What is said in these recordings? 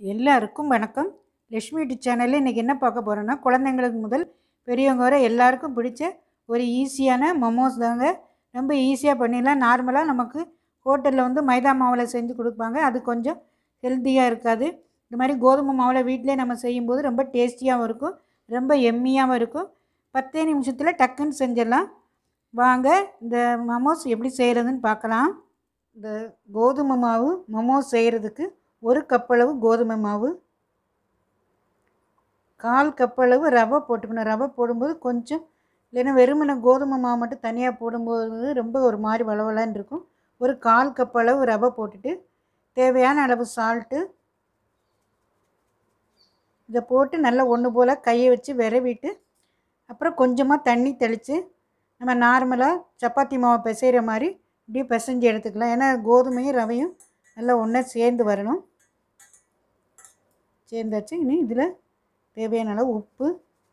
எல்லாருக்கும் வணக்கம். லக்ஷ்மி யூடியூப் சேனலில் இன்றைக்கி என்ன பார்க்க போகிறோன்னா, குழந்தைங்களுக்கு முதல் பெரியவங்க வரை எல்லாருக்கும் பிடிச்ச ஒரு ஈஸியான மோமோஸ் தாங்க. ரொம்ப ஈஸியாக பண்ணிடலாம். நார்மலாக நமக்கு ஹோட்டலில் வந்து மைதா மாவில் செஞ்சு கொடுப்பாங்க, அது கொஞ்சம் ஹெல்த்தியாக இருக்காது. இந்த மாதிரி கோதுமை மாவில் வீட்டிலே நம்ம செய்யும்போது ரொம்ப டேஸ்டியாகவும் இருக்கும், ரொம்ப எம்மியாகவும் இருக்கும். 10 நிமிஷத்தில் டக்குன்னு செஞ்சிடலாம். வாங்க இந்த மோமோஸ் எப்படி செய்கிறதுன்னு பார்க்கலாம். இந்த கோதுமை மாவு மோமோஸ் செய்கிறதுக்கு 1 கப் அளவு கோதுமை மாவு, 1/4 கப் அளவு ரவை போட்டுக்கணும். ரவை போடும்போது கொஞ்சம், இல்லைன்னா வெறுமனை கோதுமை மாவு மட்டும் தனியாக போடும்போது ரொம்ப ஒரு மாதிரி வளவலன்னு இருக்கும். ஒரு 1/4 கப் அளவு ரவை போட்டுட்டு தேவையான அளவு சால்ட்டு இதை போட்டு நல்லா ஒன்று போல் கையை வச்சு விரவிட்டு, அப்புறம் கொஞ்சமாக தண்ணி தெளித்து நம்ம நார்மலாக சப்பாத்தி மாவை பிசைகிற மாதிரி இப்படியே பிசைஞ்சு எடுத்துக்கலாம். ஏன்னா கோதுமையும் ரவையும் நல்லா ஒன்றா சேர்ந்து வரணும். சேர்ந்தாச்சு. இனி இதில் தேவையான அளவு உப்பு,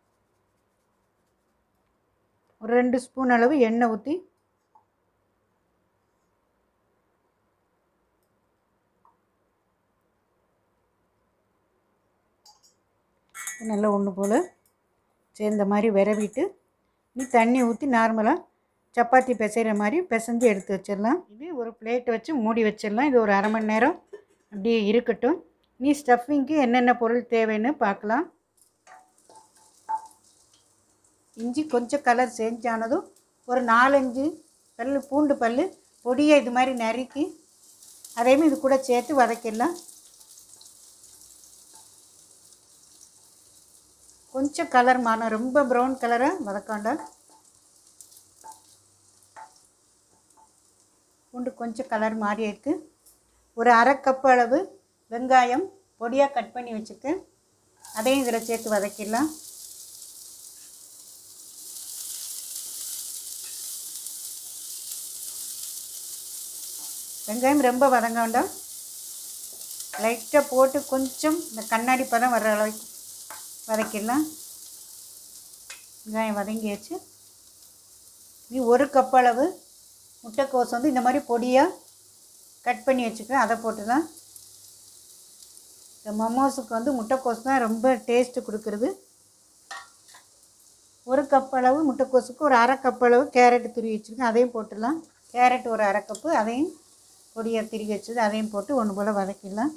ஒரு 2 ஸ்பூன் அளவு எண்ணெய் ஊற்றி நல்லா ஒன்று போல் சேர்ந்த மாதிரி விரவிட்டு, இனி தண்ணி ஊற்றி நார்மலாக சப்பாத்தி பிசைகிற மாதிரி பிசைஞ்சு எடுத்து வச்சிடலாம். இது ஒரு பிளேட் வச்சு மூடி வச்சிடலாம். இது ஒரு அரை மணி நேரம் அப்படியே இருக்கட்டும். நீ ஸ்டஃபிங்க்கு என்னென்ன பொருள் தேவைன்னு பார்க்கலாம். இஞ்சி கொஞ்சம் கலர் சேஞ்ச் ஆனதும் ஒரு 4-5 பூண்டு பல் பொடியை இது மாதிரி நறுக்கி அதையுமே இது கூட சேர்த்து வதக்கிடலாம். கொஞ்சம் கலர் மாறும், ரொம்ப ப்ரௌன் கலராக வதக்காண்டாம். பூண்டு கொஞ்சம் கலர் மாறி இருக்கு. ஒரு அரை கப் அளவு வெங்காயம் பொடியாக கட் பண்ணி வச்சுருக்கேன், அதையும் இதில் சேர்த்து வதக்கிடலாம். வெங்காயம் ரொம்ப வதங்க வேண்டாம், லைட்டாக போட்டு கொஞ்சம் இந்த கண்ணாடி பதம் வர்ற அளவுக்கு வதக்கிடலாம். வெங்காயம் வதங்கியாச்சு. இது 1 கப் அளவு முட்டைக்கோஸ் வந்து இந்த மாதிரி பொடியாக கட் பண்ணி வச்சுக்கிறேன், அதை போட்டுடலாம். இந்த மோமோஸுக்கு வந்து முட்டைக்கோஸ் தான் ரொம்ப டேஸ்ட்டு கொடுக்குறது. 1 கப் அளவு முட்டைக்கோஸுக்கு ஒரு அரை கப் அளவு கேரட்டு துருவி வச்சுருக்கேன், அதையும் போட்டுடலாம். கேரட் ஒரு அரை கப்பு, அதையும் பொடியாக திருவி வச்சது அதையும் போட்டு ஒன்று போல் வதக்கிடலாம்.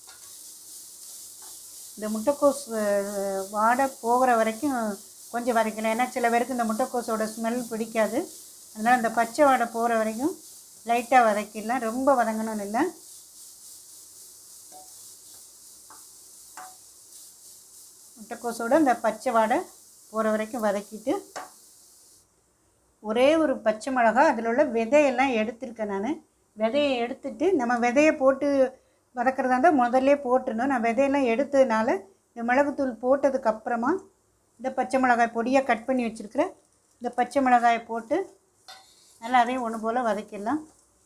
இந்த முட்டைக்கோஸ் வாடை போகிற வரைக்கும் கொஞ்சம் வதக்கலாம். ஏன்னா சில பேருக்கு இந்த முட்டைக்கோஸோட ஸ்மெல் பிடிக்காது, அதனால் இந்த பச்சை வாடை போகிற வரைக்கும் லைட்டாக வதக்கிடலாம், ரொம்ப வதங்கணும்னு இல்லை. முட்டைக்கோஸோட இந்த பச்சை வாடை போகிற வரைக்கும் வதக்கிட்டு, ஒரே ஒரு பச்சை மிளகா அதில் உள்ள விதையெல்லாம் எடுத்துருக்கேன் நான். விதையை எடுத்துட்டு நம்ம விதையை போட்டு வதக்கிறதா இருந்தால் முதல்ல போட்டுருந்தோம். நான் விதையெல்லாம் எடுத்ததுனால இந்த மிளகுத்தூள் போட்டதுக்கப்புறமா இந்த பச்சை மிளகாய் பொடியாக கட் பண்ணி வச்சுருக்கிறேன், இந்த பச்சை மிளகாயை போட்டு நல்லா அதையும் ஒன்று போல் வதக்கிடலாம்.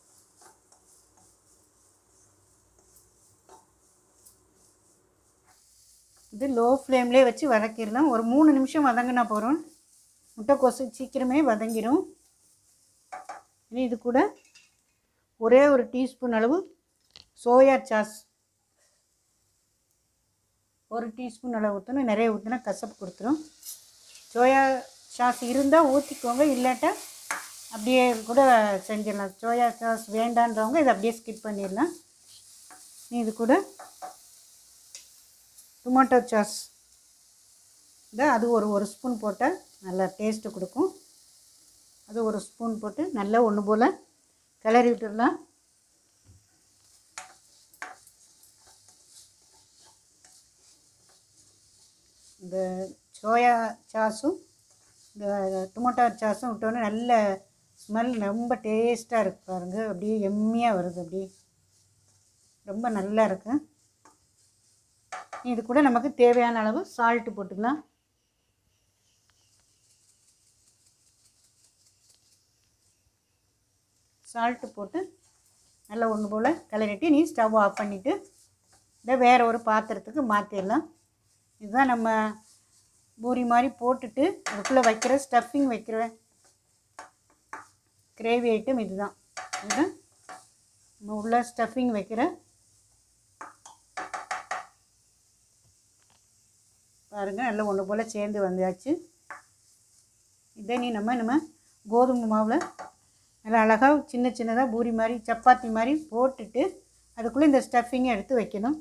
இது லோ ஃப்ளேம்லேயே வச்சு வதக்கிடலாம். ஒரு 3 நிமிஷம் வதங்கினா போகிறோம், முட்டைக்கோசு சீக்கிரமே வதங்கிடும். இனி இது கூட ஒரே ஒரு டீஸ்பூன் அளவு சோயா சாஸ், 1 டீஸ்பூன் அளவு ஊற்றணும். நிறைய ஊற்றினா கசப்பு கொடுத்துரும். சோயா சாஸ் இருந்தால் ஊற்றிக்கோங்க, இல்லாட்டா அப்படியே கூட செஞ்சிடலாம். சோயா சாஸ் வேண்டான்றவங்க இதை அப்படியே ஸ்கிப் பண்ணிடலாம். இது கூட டொமேட்டோ சாஸ் இதை அது ஒரு ஸ்பூன் போட்டால் நல்லா டேஸ்ட்டு கொடுக்கும். அது 1 ஸ்பூன் போட்டு நல்லா ஒன்று போல் கிளறி விட்டுடலாம். இந்த சோயா சாஸும் இந்த டொமேட்டோ சாஸும் விட்டோன்னே நல்ல ஸ்மெல் ரொம்ப டேஸ்ட்டாக இருக்குது பாருங்கள். அப்படியே எம்மியாக வருது, அப்படியே ரொம்ப நல்லா இருக்குது. இது கூட நமக்கு தேவையான அளவு சால்ட்டு போட்டுக்கலாம். சால்ட்டு போட்டு நல்லா ஒன்று போல் கிளறிட்டு நீ ஸ்டவ் ஆஃப் பண்ணிவிட்டு இதை வேறு ஒரு பாத்திரத்துக்கு மாற்றிடலாம். இதுதான் நம்ம பூரி மாதிரி போட்டுட்டு அதுக்குள்ளே வைக்கிற ஸ்டஃபிங் வைக்கிற கிரேவி ஐட்டம் இதுதான். நம்ம உள்ள ஸ்டஃபிங் வைக்கிற பாருங்கள் நல்லா ஒன்று போல் சேர்ந்து வந்தாச்சு. இதை நம்ம கோதுமை மாவில் நல்லா அழகாக சின்ன சின்னதாக பூரி மாதிரி சப்பாத்தி மாதிரி போட்டுட்டு அதுக்குள்ளே இந்த ஸ்டஃபிங்கை எடுத்து வைக்கணும்.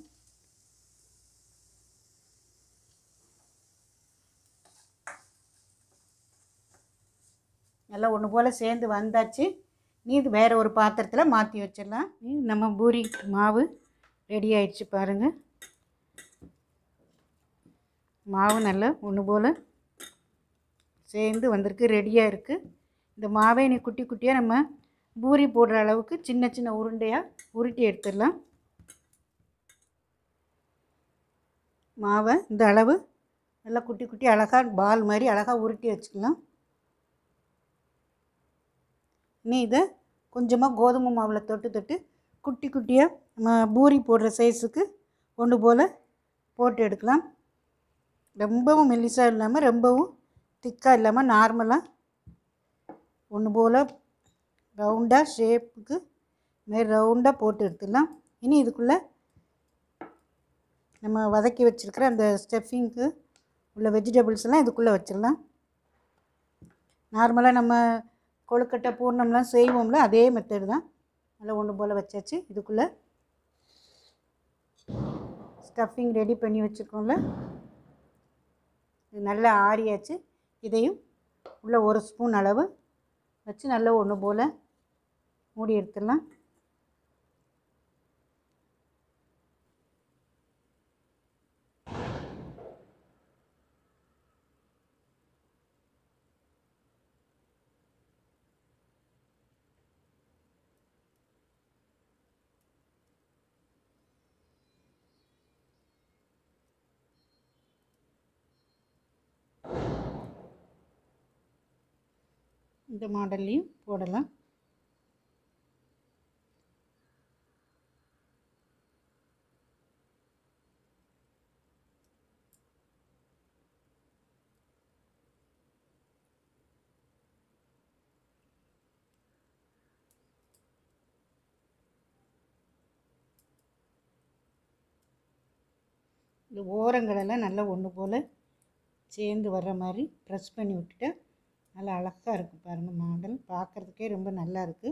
நல்லா ஒன்று போல் சேர்ந்து வந்தாச்சு. இது வேறு ஒரு பாத்திரத்தில் மாற்றி வச்சிடலாம். நம்ம பூரி மாவு ரெடி ஆயிடுச்சு பாருங்கள். மாவு நல்லா ஒன்று போல் சேர்ந்து வந்திருக்கு, ரெடியாக இருக்குது. இந்த மாவை நீ குட்டி குட்டியாக நம்ம பூரி போடுற அளவுக்கு சின்ன சின்ன உருண்டையாக உருட்டி எடுத்துடலாம். மாவை இந்த அளவு நல்லா குட்டி குட்டி அழகாக பால் மாதிரி அழகாக உருட்டி வச்சுக்கலாம். இனி இதை கொஞ்சமாக கோதுமை மாவில் தொட்டு குட்டி குட்டியாக நம்ம பூரி போடுற சைஸுக்கு ஒன்று போல் போட்டு எடுக்கலாம். ரொம்பவும் மெல்லிசாக இல்லாமல் ரொம்பவும் திக்காக இல்லாமல் நார்மலாக ஒன்று போல் ரவுண்டாக ஷேப்புக்கு மாரி ரவுண்டாக போட்டு எடுத்துடலாம். இனி இதுக்குள்ளே நம்ம வதக்கி வச்சுருக்கிற அந்த ஸ்டஃபிங்க்கு உள்ள வெஜிடபிள்ஸ் எல்லாம் இதுக்குள்ளே வச்சிடலாம். நார்மலாக நம்ம கொழுக்கட்டை பூர்ணம்லாம் செய்வோம்ல, அதே மெத்தடு தான். நல்லா ஒன்று போல் வச்சாச்சு. இதுக்குள்ளே ஸ்டஃபிங் ரெடி பண்ணி வச்சுருக்கோம்ல, இது நல்லா ஆறியாச்சு. இதையும் உள்ள 1 ஸ்பூன் அளவு வச்சு நல்லா ஒன்று போல் மூடி எடுத்துடலாம். இந்த மாடல்லையும் போடலாம். இந்த ஓரங்களெல்லாம் நல்லா ஒன்று போல் சேர்ந்து வர்ற மாதிரி ப்ரெஸ் பண்ணி விட்டுட்டு நல்லா அழகாக இருக்குது பாருங்கள். மாடல் பார்க்குறதுக்கே ரொம்ப நல்லா இருக்குது.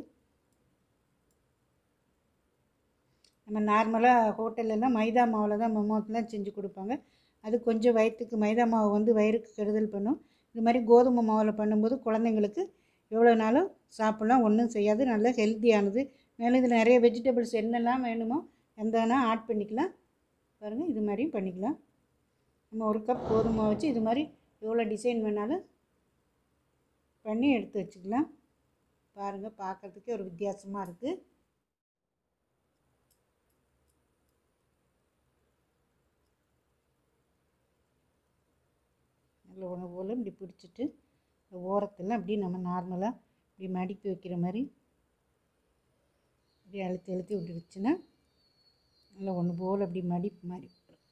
நம்ம நார்மலாக ஹோட்டல்லலாம் மைதா மாவில் தான் மோமோஸ்லாம் செஞ்சு கொடுப்பாங்க. அது கொஞ்சம் வயிற்றுக்கு மைதா மாவு வந்து வயிறுக்கு கெடுதல் பண்ணும். இது மாதிரி கோதுமை மாவில் பண்ணும்போது குழந்தைங்களுக்கு எவ்வளோ நாளும் சாப்பிட்லாம், ஒன்றும் செய்யாது, நல்லா ஹெல்த்தியானது. மேலும் இதில் நிறைய வெஜிடபிள்ஸ் என்னெல்லாம் வேணுமோ எந்த வேணால் ஆட் பண்ணிக்கலாம். பாருங்கள், இது மாதிரியும் பண்ணிக்கலாம். நம்ம 1 கப் கோதுமை வச்சு இது மாதிரி எவ்வளோ டிசைன் வேணாலும் பண்ணி எடுத்து வச்சுக்கலாம். பாருங்கள், பார்க்குறதுக்கே ஒரு வித்தியாசமாக இருக்குது. நல்ல ஒன்று போல் இப்படி பிடிச்சிட்டு ஓரத்தில் அப்படி நம்ம நார்மலாக இப்படி மடிப்பு வைக்கிற மாதிரி இப்படி அழுத்தி அழுத்தி விட்டுருச்சுன்னா நல்லா ஒன்று போல் அப்படி மடிப்பு மாதிரி.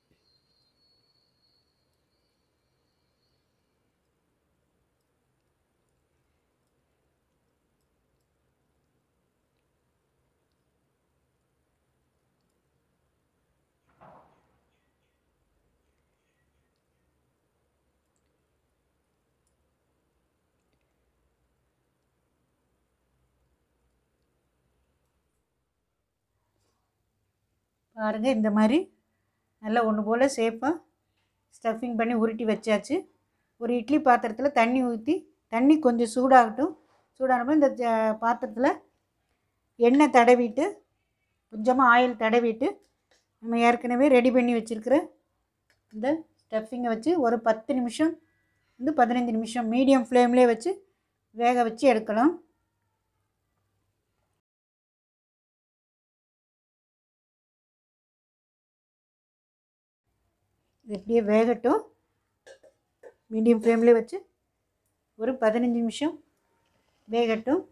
பாருங்கள், இந்த மாதிரி நல்லா ஒன்று போல் ஷேப்பாக ஸ்டஃபிங் பண்ணி உருட்டி வச்சாச்சு. ஒரு இட்லி பாத்திரத்தில் தண்ணி ஊற்றி, தண்ணி கொஞ்சம் சூடாகட்டும். சூடானப்போ இந்த பாத்திரத்தில் எண்ணெய் தடவிட்டு, கொஞ்சமாக ஆயில் தடவிட்டு, நம்ம ஏற்கனவே ரெடி பண்ணி வச்சுருக்கிற இந்த ஸ்டஃபிங்கை வச்சு ஒரு 10 நிமிஷம் 15 நிமிஷம் மீடியம் ஃப்ளேம்லேயே வச்சு வேக வச்சு எடுக்கலாம். இது இப்படியே வேகட்டும். மீடியம் ஃப்ளேம்லேயே வச்சு ஒரு 15 நிமிஷம் வேகட்டும்.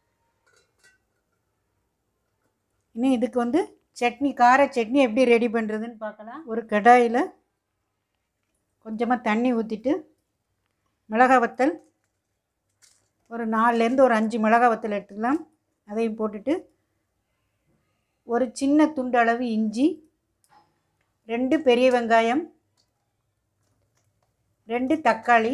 இன்னும் இதுக்கு வந்து சட்னி, கார சட்னி எப்படி ரெடி பண்ணுறதுன்னு பார்க்கலாம். ஒரு கடாயில் கொஞ்சமாக தண்ணி ஊற்றிட்டு மிளகாய் வத்தல் ஒரு 4லேருந்து ஒரு 5 மிளகாய் வத்தல் எடுத்துக்கலாம். அதையும் போட்டுட்டு ஒரு சின்ன துண்டு அளவு இஞ்சி, 2 பெரிய வெங்காயம், 2 தக்காளி,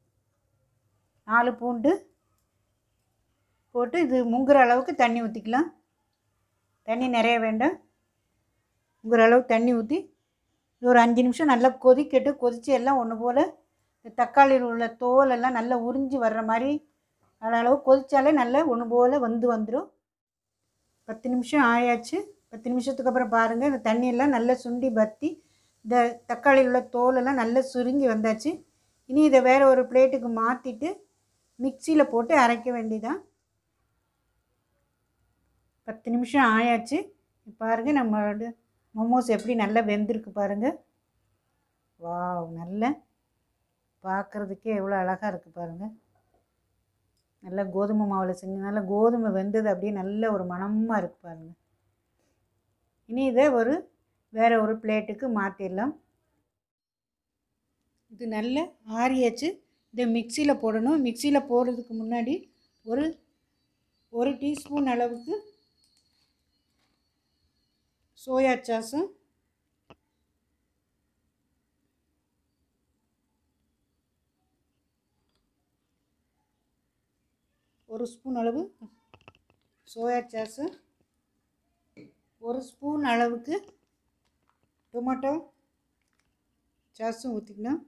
4 பூண்டு போட்டு இது முங்குற அளவுக்கு தண்ணி ஊற்றிக்கலாம். தண்ணி நிறைய வேண்டாம், முங்குற அளவுக்கு தண்ணி ஊற்றி ஒரு 5 நிமிஷம் நல்லா கொதிக்கட்டு. கொதித்து எல்லாம் ஒன்று போல் இந்த தக்காளியில் உள்ள தோலெல்லாம் நல்லா உறிஞ்சி வர்ற மாதிரி அளவு கொதித்தாலே நல்லா ஒன்று போல் வந்துடும். 10 நிமிஷம் ஆயாச்சு. 10 நிமிஷத்துக்கு அப்புறம் பாருங்கள், இந்த தண்ணியெல்லாம் நல்லா சுண்டி வற்றி இந்த தக்காளியில் உள்ள தோலெல்லாம் நல்லா சுருங்கி வந்தாச்சு. இனி இதை வேறு ஒரு பிளேட்டுக்கு மாற்றிட்டு மிக்சியில் போட்டு அரைக்க வேண்டியதான். 10 நிமிஷம் ஆயாச்சு. பாருங்கள் நம்மளோட மோமோஸ் எப்படி நல்லா வெந்திருக்கு பாருங்கள். வாவ், நல்லா பார்க்குறதுக்கே எவ்வளோ அழகாக இருக்குது பாருங்கள். நல்லா கோதுமை மாவில் செஞ்சனால கோதுமை வெந்தது அப்படியே நல்ல ஒரு மணமாக இருக்குது பாருங்கள். இனி இதை வேறு ஒரு பிளேட்டுக்கு மாற்றிடலாம். இது நல்ல ஆறியாச்சு. இதை மிக்சியில் போடணும். மிக்சியில் போடுறதுக்கு முன்னாடி ஒரு டீஸ்பூன் அளவுக்கு சோயா சாஸும், ஒரு ஸ்பூன் அளவு சோயா சாஸு, ஒரு ஸ்பூன் அளவுக்கு டொமேட்டோ சாஸும் ஊற்றிக்கணும்.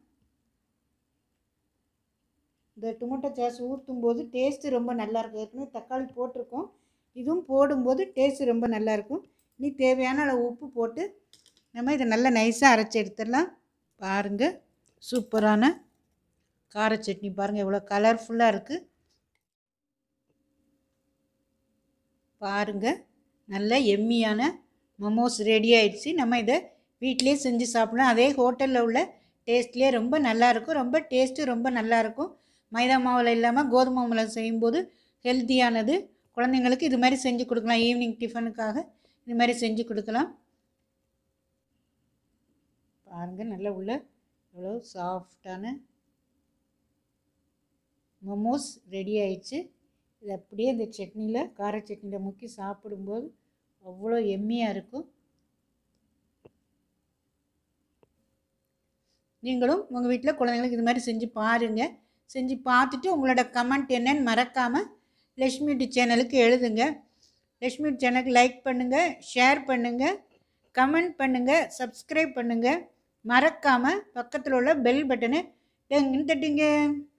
இந்த டொமேட்டோ சாஸ் ஊற்றும்போது டேஸ்ட்டு ரொம்ப நல்லாயிருக்கும். ஏற்கனவே தக்காளி போட்டிருக்கோம், இதுவும் போடும்போது டேஸ்ட்டு ரொம்ப நல்லாயிருக்கும். இனி தேவையான அளவு உப்பு போட்டு நம்ம இதை நல்லா நைஸாக அரைச்சி எடுத்துடலாம். பாருங்கள், சூப்பரான கார சட்னி பாருங்கள் எவ்வளோ கலர்ஃபுல்லாக இருக்குது பாருங்கள். நல்ல எம்மியான மோமோஸ் ரெடி ஆயிடுச்சு. நம்ம இதை வீட்டிலே செஞ்சு சாப்பிடலாம். அதே ஹோட்டலில் உள்ள டேஸ்ட்லேயே ரொம்ப நல்லாயிருக்கும். ரொம்ப டேஸ்ட்டு ரொம்ப நல்லாயிருக்கும். மைதா மாவில் இல்லாமல் கோதுமை மாவில் செய்யும்போது ஹெல்த்தியானது. குழந்தைங்களுக்கு இது மாதிரி செஞ்சு கொடுக்கலாம். ஈவினிங் டிஃபனுக்காக இது மாதிரி செஞ்சு கொடுக்கலாம். பாருங்கள், நல்ல உள்ள எவ்வளோ சாஃப்டான மோமோஸ் ரெடி ஆயிடுச்சு. இது அப்படியே இந்த சட்னியில், கார சட்னியில் முக்கி சாப்பிடும்போது அவ்வளோ எம்மியாக இருக்கும். நீங்களும் உங்கள் வீட்டில் குழந்தைங்களுக்கு இது மாதிரி செஞ்சு பாருங்கள். செஞ்சு பார்த்துட்டு உங்களோட கமெண்ட் என்னன்னு மறக்காமல் லக்ஷ்மி டி சேனலுக்கு எழுதுங்க. லக்ஷ்மி டி சேனலுக்கு லைக் பண்ணுங்கள், ஷேர் பண்ணுங்கள், கமெண்ட் பண்ணுங்கள், சப்ஸ்கிரைப் பண்ணுங்கள். மறக்காமல் பக்கத்தில் உள்ள பெல் பட்டனை டங்குன்னு தட்டுங்க.